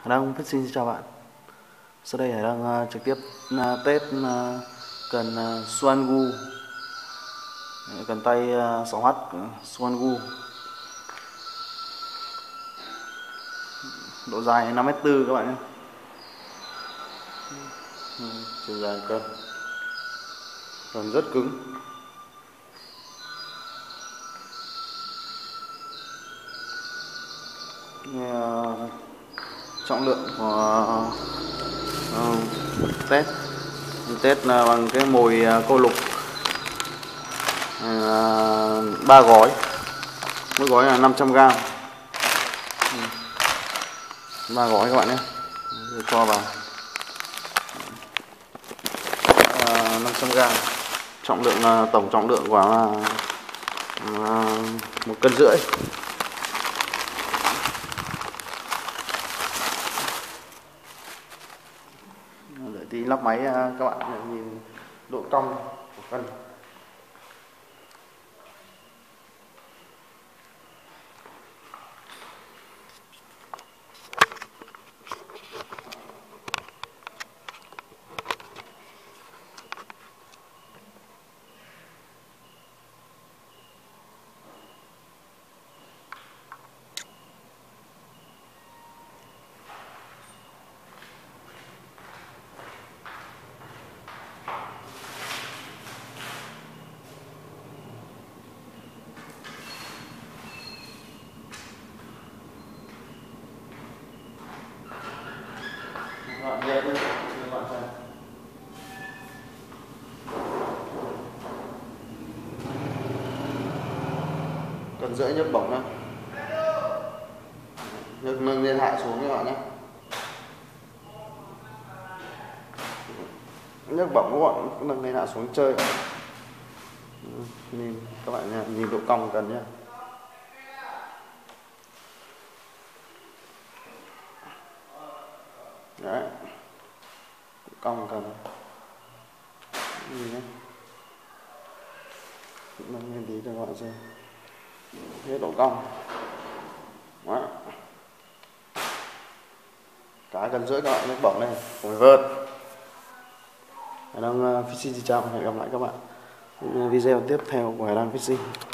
Hải Đăng Fishing xin chào bạn. Sau đây Hải Đăng trực tiếp test cần Suangu, cần tay 6H Suangu, độ dài 5m4 các bạn nhé. Chiều dài cần rất cứng. Trọng lượng của test là bằng cái mồi câu lục 3 gói, mỗi gói là 500g, 3 gói các bạn nhé. Cho vào 500g, trọng lượng tổng trọng lượng khoảng là 1,5 cân. Đợi tí lắp máy các bạn nhìn độ cong của cân. Cần rưỡi nhấc bổng nhá, nâng lên hạ xuống các bạn nhé. Nhấc bổng các bạn nâng lên hạ xuống chơi, nên các bạn nhìn độ cong cần nhé. Đấy, cong cần nhìn nhé, nâng lên tí cho các bạn xem hết độ cong. Đó, cá cần rưỡi các bạn nhấc bổng lên cùng vợt. Hải Đăng Fishing xin chào, hẹn gặp lại các bạn video tiếp theo của Hải Đăng Fishing.